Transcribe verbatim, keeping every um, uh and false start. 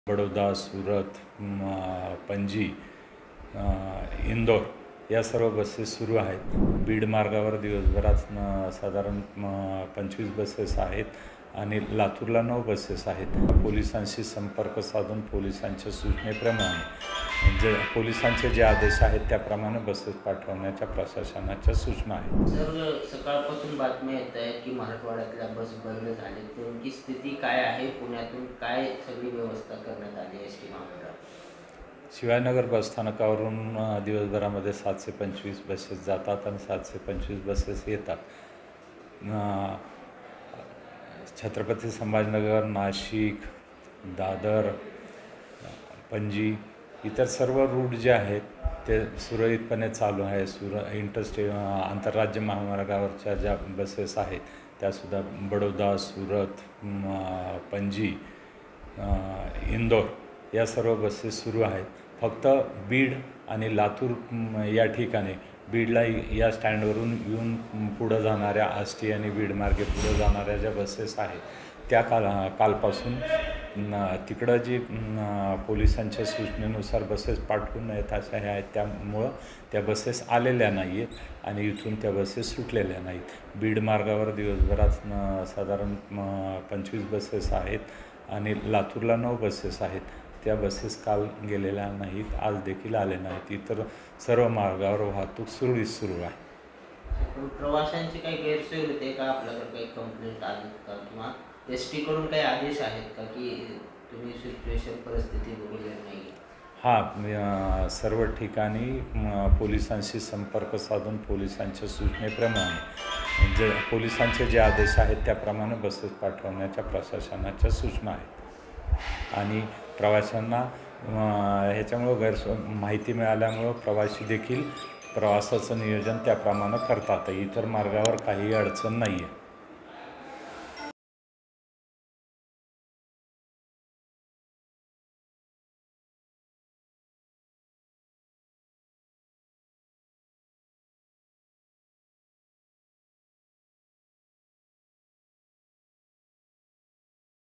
बडोदा, सूरत, पणजी, इंदोर या सर्व बसेस सुरू आहेत। बीड मार्गावर दिवसभरात साधारण पंचवीस बसेस आहेत आणि लातूरला नऊ बसेस आहेत। पोलिसांशी संपर्क साधून पोलिसांच्या सूचनेप्रमाणे जे पोलिसांचे जे आदेश आहेत त्याप्रमाणे बसेस पाठवण्याच्या प्रशासनाच्या सूचना आहेत। सर, सकाळपासून बातम्या येत आहेत की मराठवाड्यातल्या बस बंद झाल्या, तुमची स्थिती काय आहे? पुण्यातून काय सगळी व्यवस्था करण्यात आली एस टी महामंडळात? शिवाजीनगर बसस्थानकावरून दिवसभरामध्ये सातशे पंचवीस बसेस जातात आणि सातशे पंचवीस बसेस येतात। छत्रपती संभाजीनगर, नाशिक, दादर, पणजी इतर सर्व रूट जे आहेत ते सुरळीतपणे चालू आहे। सुर इंटरस्टे आंतरराज्य महामार्गावरच्या ज्या बसेस आहेत त्यासुद्धा बडोदा, सूरत, पणजी, इंदोर या सर्व बसेस सुरू आहेत। फक्त बीड आणि लातूर या ठिकाणी बीडला या स्टँडवरून येऊन पुढं जाणाऱ्या आष्टी आणि बीड मार्गे पुढं जाणाऱ्या ज्या बसेस आहेत त्या काल कालपासून तिकडं जी पोलिसांच्या सूचनेनुसार बसेस पाठवून नयेत अशा ह्या आहेत, त्यामुळं त्या बसेस आलेल्या नाही आहेत आणि इथून त्या बसेस सुटलेल्या नाहीत। बीड मार्गावर दिवसभरात साधारण पंचवीस बसेस आहेत आणि लातूरला नऊ बसेस आहेत। त्या बसेस काल गेलेल्या नाहीत, आज देखील आले नाहीत। इतर सर्व मार्गावर वाहतूक सुरळीत सुरू आहे। प्रवाशांची काही गैरसोय होते का? आपल्याकडे काही कंप्लेंट आली का किंवा एस टी कडून काही आदेश आहेत का की तुम्ही सिच्युएशन परिस्थिती बघूया नाही? हां, सर्व ठिकाणी पोलिसांशी संपर्क साधून पोलिसांच्या सूचनेप्रमाणे जे पोलिसांचे जे आदेश आहेत त्याप्रमाणे बसेस पाठवण्याच्या प्रशासनाच्या सूचना आहेत आणि प्रवाशांना ह्याच्यामुळं गैरसोय माहिती मिळाल्यामुळं प्रवासी देखील प्रवासाचं नियोजन त्याप्रमाणे करतात। इतर मार्गावर काही अडचण नाही आहे।